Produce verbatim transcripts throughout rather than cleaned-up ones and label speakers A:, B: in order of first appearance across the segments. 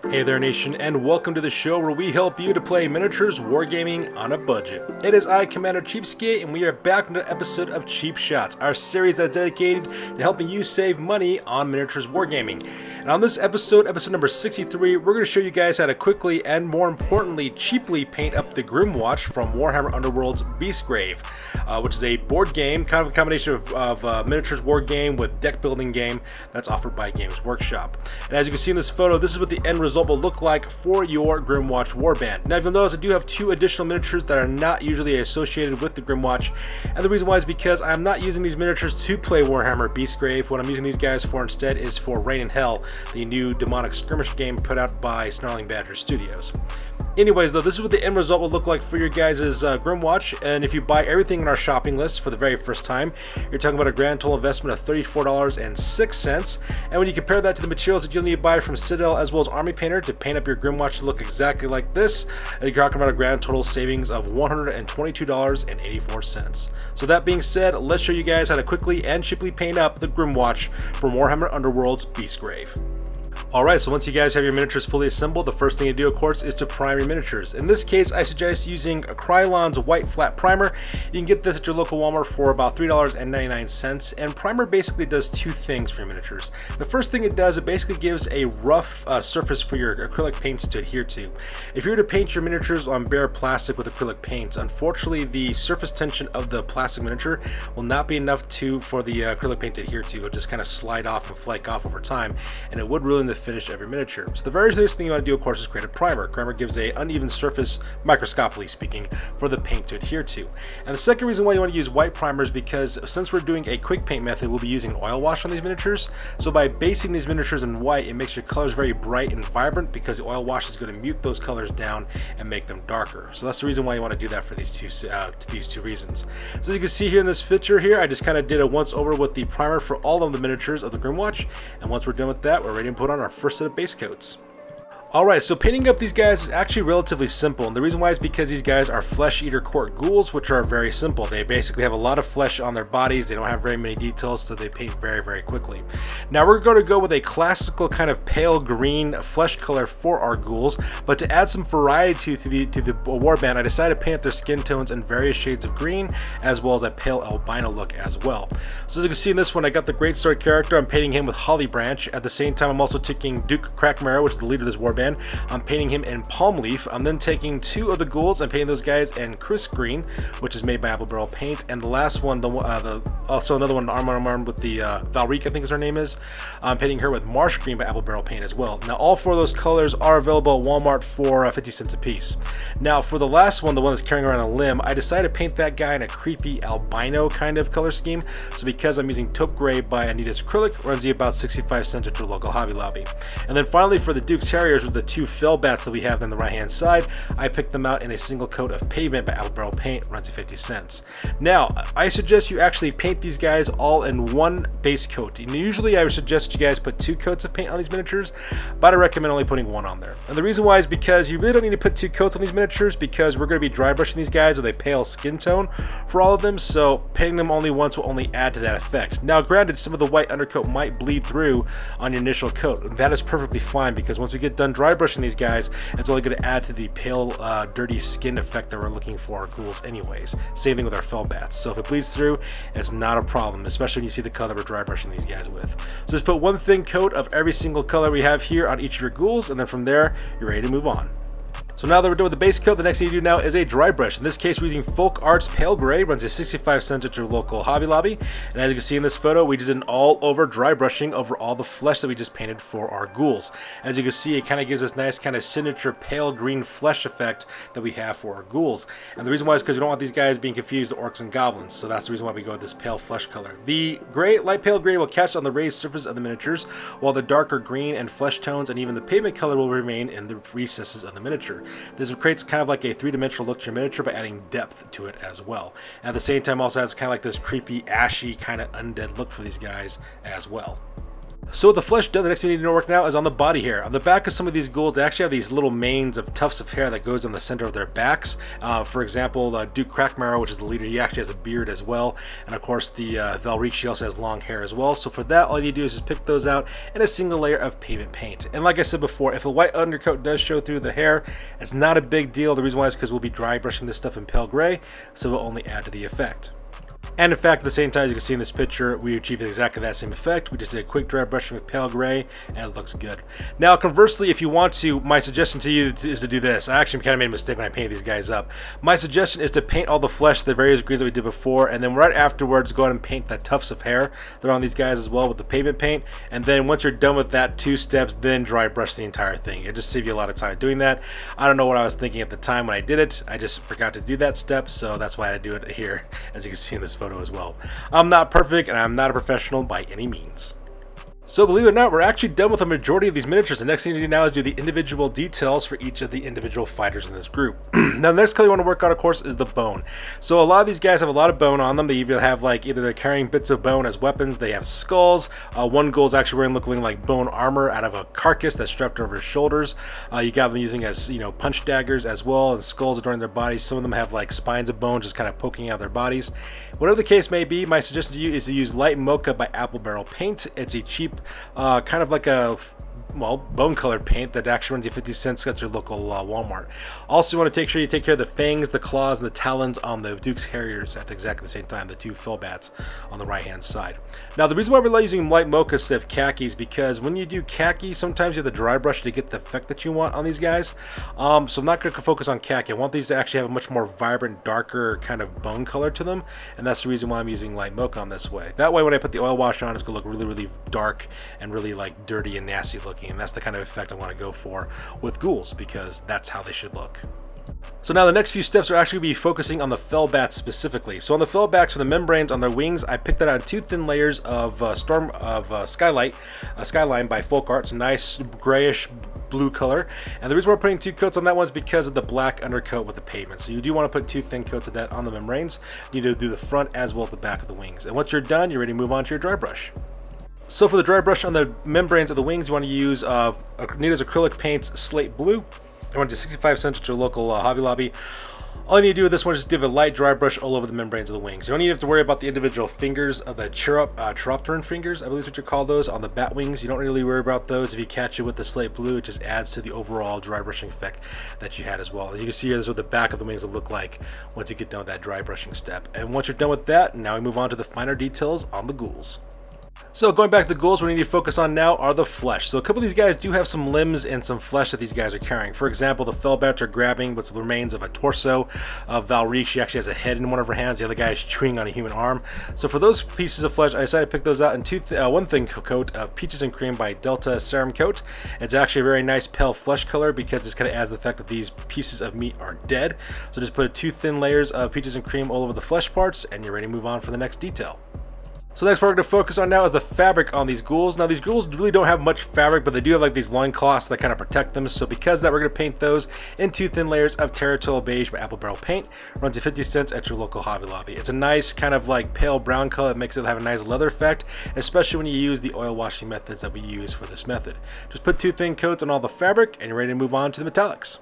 A: Hey there nation, and welcome to the show where we help you to play miniatures wargaming on a budget. It is I, Commander Cheapskate, and we are back with another episode of Cheap Shots, our series that's dedicated to helping you save money on miniatures wargaming. And on this episode, episode number sixty-three, we're going to show you guys how to quickly and more importantly cheaply paint up the Grymwatch from Warhammer Underworlds Beastgrave, uh, which is a board game, kind of a combination of, of uh, miniatures war game with deck building game that's offered by Games Workshop. And as you can see in this photo, this is what the end result will look like for your Grymwatch Warband. Now, if you'll notice, I do have two additional miniatures that are not usually associated with the Grymwatch, and the reason why is because I'm not using these miniatures to play Warhammer Beastgrave. What I'm using these guys for instead is for Reign in Hell, the new demonic skirmish game put out by Snarling Badger Studios. Anyways, though, this is what the end result will look like for your guys' uh, Grymwatch, and if you buy everything in our shopping list for the very first time, you're talking about a grand total investment of thirty-four dollars and six cents, and when you compare that to the materials that you'll need to buy from Citadel as well as Army Painter to paint up your Grymwatch to look exactly like this, you're talking about a grand total savings of one hundred twenty-two dollars and eighty-four cents. So that being said, let's show you guys how to quickly and cheaply paint up the Grymwatch from Warhammer Underworlds Beastgrave. Alright, so once you guys have your miniatures fully assembled, the first thing to do, of course, is to prime your miniatures. In this case, I suggest using a Krylon's white flat primer. You can get this at your local Walmart for about three dollars and ninety-nine cents, and primer basically does two things for your miniatures. The first thing it does, it basically gives a rough uh, surface for your acrylic paints to adhere to. If you were to paint your miniatures on bare plastic with acrylic paints, unfortunately the surface tension of the plastic miniature will not be enough to for the uh, acrylic paint to adhere to. It'll just kind of slide off and flake off over time, and it would ruin the finish of your miniature. So the very first thing you want to do, of course, is create a primer. Primer gives a uneven surface, microscopically speaking, for the paint to adhere to. And the second reason why you want to use white primer is because since we're doing a quick paint method, we'll be using an oil wash on these miniatures. So by basing these miniatures in white, it makes your colors very bright and vibrant because the oil wash is going to mute those colors down and make them darker. So that's the reason why you want to do that for these two uh, these two reasons. So as you can see here in this picture here, I just kind of did a once over with the primer for all of the miniatures of the Grymwatch, and once we're done with that, we're ready to put on our first set of base coats. Alright, so painting up these guys is actually relatively simple, and the reason why is because these guys are flesh eater court ghouls, which are very simple. They basically have a lot of flesh on their bodies, they don't have very many details, so they paint very, very quickly. Now we're going to go with a classical kind of pale green flesh color for our ghouls, but to add some variety to the to the warband, I decided to paint their skin tones in various shades of green, as well as a pale albino look as well. So as you can see in this one, I got the Greatsword character. I'm painting him with Holly Branch. At the same time, I'm also taking Duke Crackmara, which is the leader of this warband. I'm painting him in Palm Leaf. I'm then taking two of the ghouls and painting those guys in Crisp Green, which is made by Apple Barrel Paint. And the last one, the, uh, the also another one, arm arm arm with the uh, Valrique, I think is her name is. I'm painting her with Marsh Green by Apple Barrel Paint as well. Now all four of those colors are available at Walmart for uh, fifty cents a piece. Now for the last one, the one that's carrying around a limb, I decided to paint that guy in a creepy albino kind of color scheme. So because I'm using Taupe Gray by Anita's Acrylic, runs you about sixty-five cents at your local Hobby Lobby. And then finally for the Duke's Harriers with the two fell bats that we have on the right hand side, I picked them out in a single coat of Pavement by Apple Barrel Paint, runs you fifty cents. Now I suggest you actually paint these guys all in one base coat. And usually I would suggest you guys put two coats of paint on these miniatures, but I recommend only putting one on there. And the reason why is because you really don't need to put two coats on these miniatures, because we're going to be dry brushing these guys with a pale skin tone for all of them, so painting them only once will only add to that effect. Now granted, some of the white undercoat might bleed through on your initial coat, and that is perfectly fine because once we get done dry brushing these guys, it's only going to add to the pale, uh, dirty skin effect that we're looking for our ghouls anyways. Same thing with our fell bats. So if it bleeds through, it's not a problem, especially when you see the color we're dry brushing these guys with. So just put one thin coat of every single color we have here on each of your ghouls, and then from there, you're ready to move on. So now that we're done with the base coat, the next thing you do now is a dry brush. In this case, we're using Folk Arts Pale Gray, runs you sixty-five cents at your local Hobby Lobby. And as you can see in this photo, we just did an all-over dry brushing over all the flesh that we just painted for our ghouls. As you can see, it kind of gives this nice kind of signature pale green flesh effect that we have for our ghouls. And the reason why is because we don't want these guys being confused with orcs and goblins, so that's the reason why we go with this pale flesh color. The gray, light pale gray will catch on the raised surface of the miniatures, while the darker green and flesh tones and even the pavement color will remain in the recesses of the miniature. This creates kind of like a three-dimensional look to your miniature by adding depth to it as well. And at the same time also adds kind of like this creepy, ashy, kind of undead look for these guys as well. So with the flesh done, the next thing you need to know work now is on the body hair. On the back of some of these ghouls, they actually have these little manes of tufts of hair that goes on the center of their backs. Uh, for example, uh, Duke Crackmarrow, which is the leader, he actually has a beard as well. And of course, the uh, Valreach, she also has long hair as well. So for that, all you need to do is just pick those out in a single layer of pavement paint. And like I said before, if a white undercoat does show through the hair, it's not a big deal. The reason why is because we'll be dry brushing this stuff in pale gray, so it'll only add to the effect. And in fact, at the same time, as you can see in this picture, we achieved exactly that same effect. We just did a quick dry brushing with pale gray, and it looks good. Now, conversely, if you want to, my suggestion to you is to do this. I actually kind of made a mistake when I painted these guys up. My suggestion is to paint all the flesh the various degrees that we did before, and then right afterwards, go ahead and paint the tufts of hair that are on these guys as well with the pavement paint. And then once you're done with that two steps, then dry brush the entire thing. It just saves you a lot of time doing that. I don't know what I was thinking at the time when I did it. I just forgot to do that step, so that's why I do it here, as you can see in this photo as well. I'm not perfect, and I'm not a professional by any means. So believe it or not, we're actually done with the majority of these miniatures. The next thing to do now is do the individual details for each of the individual fighters in this group. Now the next color you want to work on, of course, is the bone. So a lot of these guys have a lot of bone on them. They either have like, either they're carrying bits of bone as weapons, they have skulls. Uh, one ghoul is actually wearing looking like bone armor out of a carcass that's strapped over his shoulders. Uh, you got them using as, you know, punch daggers as well, and skulls adorning their bodies. Some of them have like spines of bone just kind of poking out of their bodies. Whatever the case may be, my suggestion to you is to use Light Mocha by Apple Barrel Paint. It's a cheap, uh, kind of like a, well, bone colored paint that actually runs you fifty cents at your local uh, Walmart. Also, you want to take sure you take care of the fangs, the claws, and the talons on the Duke's Harriers at exactly the same time, the two Fellbats on the right hand side. Now, the reason why we're using Light Mocha instead of khaki is because when you do khaki, sometimes you have to dry brush to get the effect that you want on these guys. Um, so I'm not going to focus on khaki. I want these to actually have a much more vibrant, darker kind of bone color to them, and that's the reason why I'm using Light Mocha on this way. That way, when I put the oil wash on, it's going to look really, really dark and really like dirty and nasty looking. And that's the kind of effect I want to go for with ghouls, because that's how they should look. So now the next few steps are actually going to be focusing on the Fellbats specifically. So on the Fellbats, for the membranes on their wings, I picked that out in two thin layers of uh, storm of uh, Skylight, uh, Skyline by Folk Art. It's a nice grayish blue color, and the reason we're putting two coats on that one is because of the black undercoat with the pavement. So you do want to put two thin coats of that on the membranes. You need to do the front as well as the back of the wings. And once you're done, you're ready to move on to your dry brush. So for the dry brush on the membranes of the wings, you want to use uh, Nita's Acrylic Paints Slate Blue. I went to sixty-five cents at your local uh, Hobby Lobby. All you need to do with this one is just give a light dry brush all over the membranes of the wings. You don't even have to worry about the individual fingers of the chirop, uh, chiropteran fingers, I believe is what you call those, on the bat wings. You don't really worry about those. If you catch it with the slate blue, it just adds to the overall dry brushing effect that you had as well. And you can see here, this is what the back of the wings will look like once you get done with that dry brushing step. And once you're done with that, now we move on to the finer details on the ghouls. So going back to the ghouls, what we need to focus on now are the flesh. So a couple of these guys do have some limbs and some flesh that these guys are carrying. For example, the Fellbats are grabbing what's the remains of a torso of Valreach. She actually has a head in one of her hands. The other guy is chewing on a human arm. So for those pieces of flesh, I decided to pick those out in two th uh, one thin coat of Peaches and Cream by Delta Serum Coat. It's actually a very nice pale flesh color because this kind of adds the effect that these pieces of meat are dead. So just put two thin layers of Peaches and Cream all over the flesh parts, and you're ready to move on for the next detail. So the next part we're going to focus on now is the fabric on these ghouls. Now these ghouls really don't have much fabric, but they do have like these loincloths that kind of protect them. So because of that, we're going to paint those in two thin layers of Territorial Beige by Apple Barrel Paint. Runs you fifty cents at your local Hobby Lobby. It's a nice kind of like pale brown color that makes it have a nice leather effect, especially when you use the oil washing methods that we use for this method. Just put two thin coats on all the fabric and you're ready to move on to the metallics.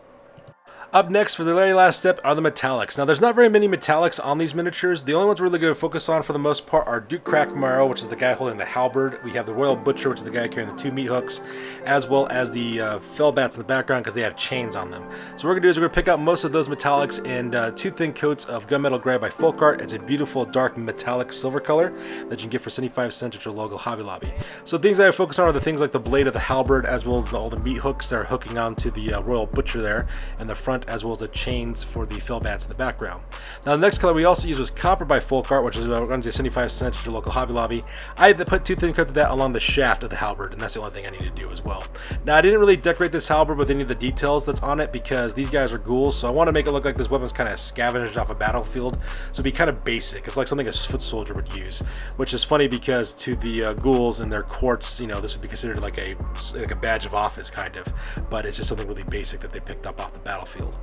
A: Up next for the very last step are the metallics. Now there's not very many metallics on these miniatures. The only ones we're really going to focus on for the most part are Duke Crackmarrow, which is the guy holding the halberd. We have the Royal Butcher, which is the guy carrying the two meat hooks, as well as the uh, Fellbats in the background because they have chains on them. So what we're going to do is we're going to pick out most of those metallics in uh, two thin coats of Gunmetal Gray by Folk Art. It's a beautiful dark metallic silver color that you can get for seventy-five cents at your local Hobby Lobby. So the things that I focus on are the things like the blade of the halberd, as well as the, all the meat hooks that are hooking onto the uh, Royal Butcher there in the front, as well as the chain for the Fellbats in the background. Now the next color we also used was Copper by Folk Art, which is uh, runs you seventy-five cents at your local Hobby Lobby. I had to put two thin coats of that along the shaft of the halberd, and that's the only thing I need to do as well. Now I didn't really decorate this halberd with any of the details that's on it because these guys are ghouls, so I want to make it look like this weapon's kind of scavenged off a battlefield, so it'd be kind of basic. It's like something a foot soldier would use, which is funny because to the uh, ghouls and their courts, you know, this would be considered like a like a badge of office kind of, but it's just something really basic that they picked up off the battlefield.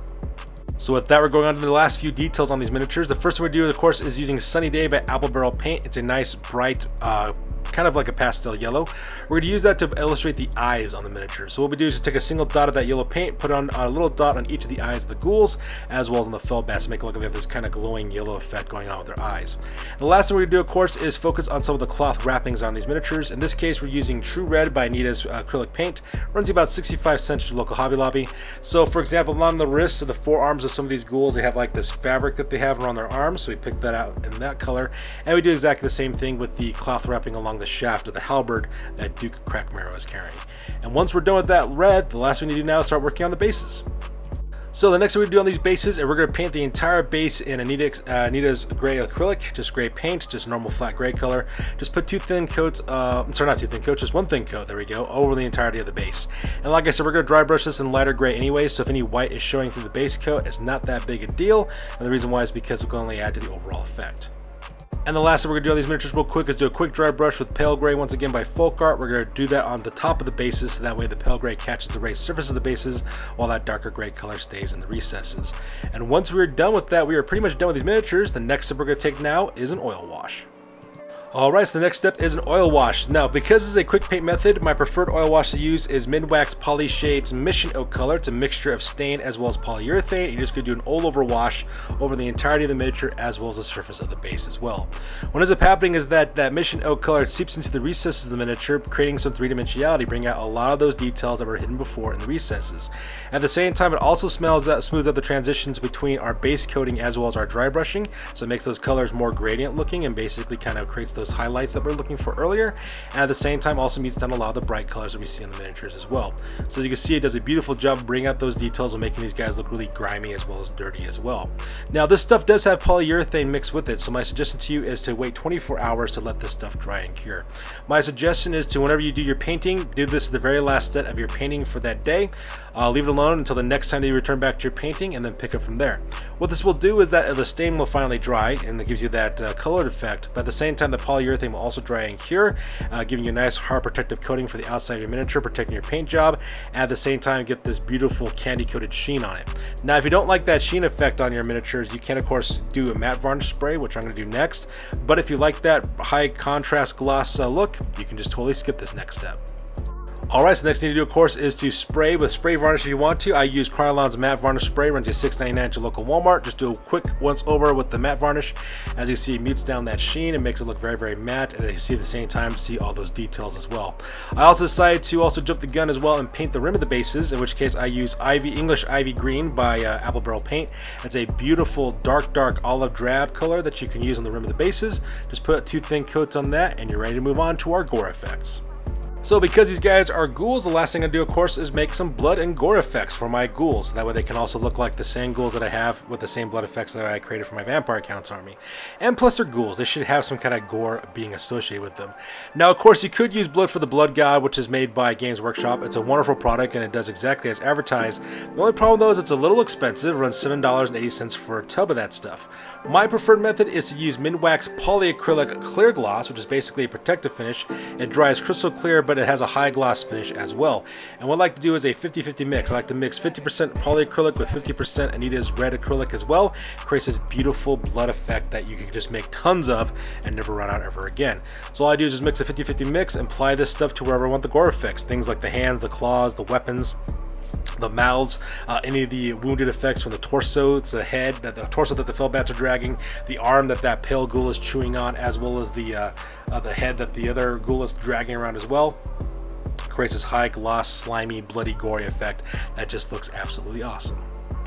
A: So with that, we're going on to the last few details on these miniatures. The first thing we do, of course, is using Sunny Day by Apple Barrel Paint. It's a nice, bright, uh, kind of like a pastel yellow. We're going to use that to illustrate the eyes on the miniature. So what we do is just take a single dot of that yellow paint, put on a little dot on each of the eyes of the ghouls, as well as on the fell bats to make it look like they have this kind of glowing yellow effect going on with their eyes. And the last thing we're going to do, of course, is focus on some of the cloth wrappings on these miniatures. In this case, we're using True Red by Anita's uh, acrylic paint. Runs you about sixty-five cents at your local Hobby Lobby. So for example, along the wrists of the forearms of some of these ghouls, they have like this fabric that they have around their arms, so we pick that out in that color. And we do exactly the same thing with the cloth wrapping along the shaft of the halberd that Duke Crackmarrow is carrying. And once we're done with that red, the last thing we need to do now is start working on the bases. So the next thing we do on these bases is we're going to paint the entire base in Anita's, uh, Anita's gray acrylic, just gray paint, just normal flat gray color. Just put two thin coats, uh, sorry not two thin coats, just one thin coat, there we go, over the entirety of the base. And like I said, we're going to dry brush this in lighter gray anyway, so if any white is showing through the base coat, it's not that big a deal. And the reason why is because it will only add to the overall effect. And the last thing we're going to do on these miniatures real quick is do a quick dry brush with pale gray once again by Folk Art. We're going to do that on the top of the bases so that way the pale gray catches the raised surface of the bases while that darker gray color stays in the recesses. And once we're done with that, we are pretty much done with these miniatures. The next step we're going to take now is an oil wash. Alright, so the next step is an oil wash. Now, because this is a quick paint method, my preferred oil wash to use is Minwax Poly Shades Mission Oak Color. It's a mixture of stain as well as polyurethane. You're just going to do an all-over wash over the entirety of the miniature as well as the surface of the base as well. What ends up happening is that that Mission Oak Color seeps into the recesses of the miniature, creating some three-dimensionality, bringing out a lot of those details that were hidden before in the recesses. At the same time, it also smells that smooths out the transitions between our base coating as well as our dry brushing, so it makes those colors more gradient looking and basically kind of creates those those highlights that we're looking for earlier, and at the same time also meets down a lot of the bright colors that we see in the miniatures as well. So as you can see, it does a beautiful job of bringing out those details and making these guys look really grimy as well as dirty as well. Now this stuff does have polyurethane mixed with it, so my suggestion to you is to wait twenty-four hours to let this stuff dry and cure. My suggestion is to, whenever you do your painting, do this at the very last step of your painting for that day. Uh, leave it alone until the next time that you return back to your painting, and then pick up from there. What this will do is that the stain will finally dry, and it gives you that uh, colored effect, but at the same time the polyurethane will also dry and cure, uh, giving you a nice hard protective coating for the outside of your miniature, protecting your paint job, and at the same time get this beautiful candy coated sheen on it. Now if you don't like that sheen effect on your miniatures, you can of course do a matte varnish spray, which I'm going to do next, but if you like that high contrast gloss uh, look, you can just totally skip this next step. Alright, so the next thing to do, of course, is to spray with spray varnish if you want to. I use Krylon's matte varnish spray, runs you six ninety-nine at your local Walmart. Just do a quick once over with the matte varnish. As you see, it mutes down that sheen and makes it look very, very matte, and as you see at the same time, see all those details as well. I also decided to also jump the gun as well and paint the rim of the bases, in which case I use Ivy English Ivy Green by uh, Apple Barrel Paint. It's a beautiful dark, dark olive drab color that you can use on the rim of the bases. Just put two thin coats on that, and you're ready to move on to our gore effects. So because these guys are ghouls, the last thing I do, of course, is make some blood and gore effects for my ghouls. That way they can also look like the same ghouls that I have with the same blood effects that I created for my Vampire Counts army. And plus they're ghouls, they should have some kind of gore being associated with them. Now, of course, you could use Blood for the Blood God, which is made by Games Workshop. It's a wonderful product and it does exactly as advertised. The only problem though is it's a little expensive. It runs seven dollars and eighty cents for a tub of that stuff. My preferred method is to use Minwax Polyacrylic Clear Gloss, which is basically a protective finish. It dries crystal clear, but it has a high gloss finish as well. And what I like to do is a fifty fifty mix. I like to mix fifty percent polyacrylic with fifty percent Anita's red acrylic as well. It creates this beautiful blood effect that you can just make tons of and never run out ever again. So all I do is just mix a fifty fifty mix and apply this stuff to wherever I want the gore effects. Things like the hands, the claws, the weapons, the mouths, uh, any of the wounded effects from the torso, it's the head, that the torso that the fellbats are dragging, the arm that that pale ghoul is chewing on, as well as the uh, uh, the head that the other ghoul is dragging around as well. Creates this high gloss, slimy, bloody, gory effect that just looks absolutely awesome.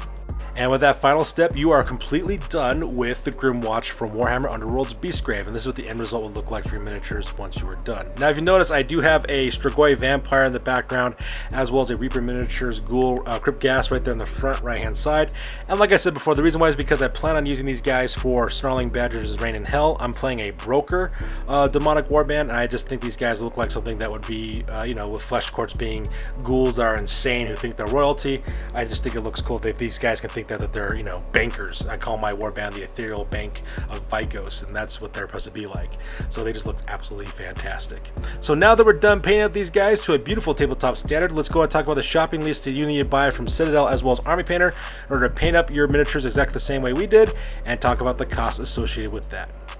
A: And with that final step, you are completely done with the Grymwatch from Warhammer Underworlds Beastgrave, and this is what the end result would look like for your miniatures once you are done. Now, if you notice, I do have a Strigoi Vampire in the background, as well as a Reaper Miniatures Ghoul uh, Crypt Gas right there in the front right-hand side. And like I said before, the reason why is because I plan on using these guys for Snarling Badger's Reign in Hell. I'm playing a Broker uh, Demonic Warband, and I just think these guys look like something that would be, uh, you know, with Flesh Courts being ghouls that are insane who think they're royalty. I just think it looks cool that these guys can think that, that they're, you know, bankers. I call my warband the Ethereal Bank of Vikos, and that's what they're supposed to be like. So they just look absolutely fantastic. So now that we're done painting up these guys to a beautiful tabletop standard, let's go and talk about the shopping list that you need to buy from Citadel as well as Army Painter in order to paint up your miniatures exactly the same way we did, and talk about the costs associated with that.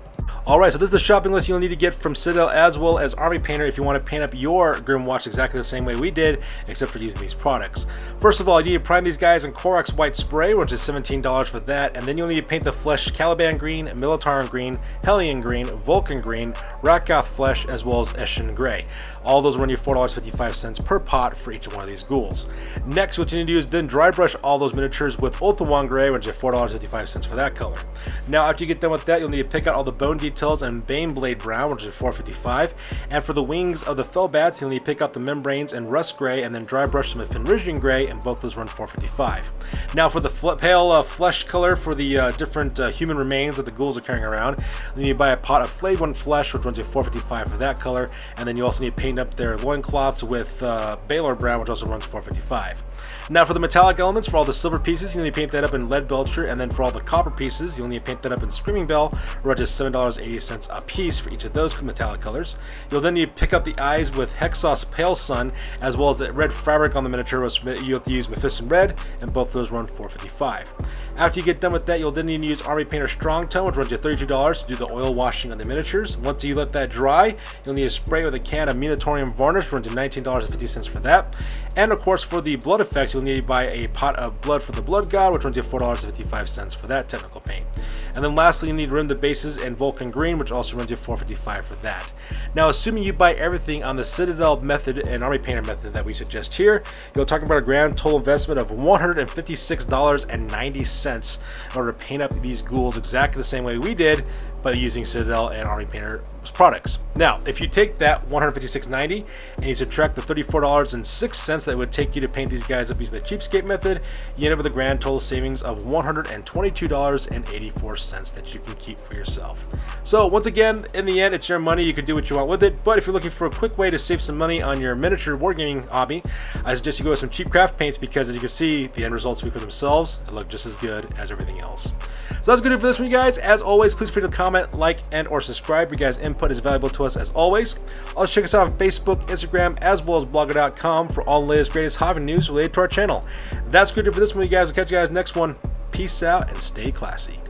A: Alright, so this is the shopping list you'll need to get from Citadel as well as Army Painter if you want to paint up your Grymwatch exactly the same way we did, except for using these products. First of all, you need to prime these guys in Korax White Spray, which is seventeen dollars for that, and then you'll need to paint the flesh Caliban Green, Militarum Green, Hellion Green, Vulcan Green, Rakgoth Flesh, as well as Eshin Gray. All those run you four dollars and fifty-five cents per pot for each one of these ghouls. Next, what you need to do is then dry brush all those miniatures with Ulthuan Gray, which is four dollars and fifty-five cents for that color. Now, after you get done with that, you'll need to pick out all the bone details and Baneblade Brown, which is four dollars and fifty-five cents. And for the wings of the Fellbats, you'll need to pick out the membranes in Rust Gray and then dry brush them with Fenrisian Gray, and both those run four dollars and fifty-five cents. Now, for the pale uh, flesh color for the uh, different uh, human remains that the ghouls are carrying around, you need to buy a pot of Flayed One Flesh, which runs you four dollars and fifty-five cents for that color. And then you also need to paint up their loincloths with uh, Baylor Brown, which also runs four dollars and fifty-five cents. Now, for the metallic elements, for all the silver pieces, you need to paint that up in Lead Belcher, and then for all the copper pieces, you'll need to paint that up in Screaming Bell, which is seven dollars and eighty cents a piece for each of those metallic colors. You'll then need to pick up the eyes with Hexos Pale Sun, as well as the red fabric on the miniature, which you have to use Mephiston Red, and both of those run four dollars and fifty-five cents. After you get done with that, you'll then need to use Army Painter Strong Tone, which runs you thirty-two dollars to do the oil washing of the miniatures. Once you let that dry, you'll need to spray with a can of Munitorium Varnish, which runs you nineteen dollars and fifty cents for that. And of course, for the blood effects, you'll need to buy a pot of blood for the Blood God, which runs you four dollars and fifty-five cents for that technical paint. And then lastly, you need to rim the bases in Vulcan Green, which also runs you four dollars and fifty-five cents for that. Now, assuming you buy everything on the Citadel method and Army Painter method that we suggest here, you're talking about a grand total investment of one hundred fifty-six dollars and ninety cents in order to paint up these ghouls exactly the same way we did, but using Citadel and Army Painter products. Now, if you take that one hundred fifty-six dollars and ninety cents and you subtract the thirty-four dollars and six cents that it would take you to paint these guys up using the Cheapskate method, you end up with a grand total savings of one hundred twenty-two dollars and eighty-four cents that you can keep for yourself. So once again, in the end, it's your money. You can do what you want with it, but if you're looking for a quick way to save some money on your miniature wargaming hobby, I suggest you go with some cheap craft paints, because as you can see, the end results speak for themselves. They look just as good as everything else. So that's good for this one, you guys. As always, please feel free to comment, like, and or subscribe. Your guys' input is valuable to us as always. Also check us out on Facebook, Instagram, as well as blogger dot com for all the latest, greatest hobby news related to our channel. That's good for this one, you guys. We'll catch you guys next one. Peace out and stay classy.